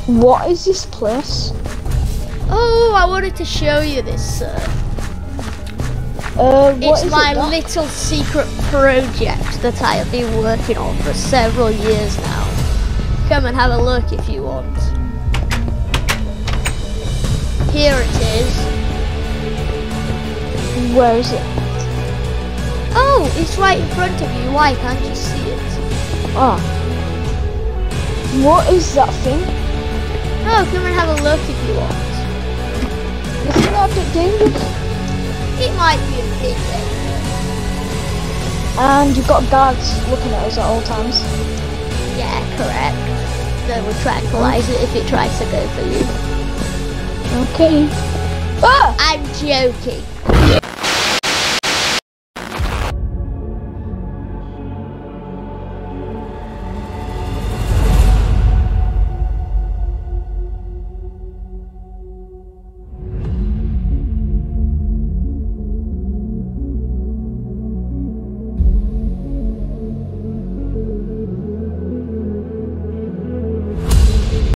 What is this place? Oh, I wanted to show you this, sir. What It's is my it, Doc? little secret project that I have been working on for several years now. Come and have a look if you want. Here it is. Where is it? Oh, it's right in front of you. Why can't you see it? Ah. What is that thing? Oh, come and have a look if you want. Isn't that a bit dangerous? It might be a bit dangerous. And you've got guards looking at us at all times. Yeah, correct. That will tranquilize it if it tries to go for you. Okay. Ah! I'm joking.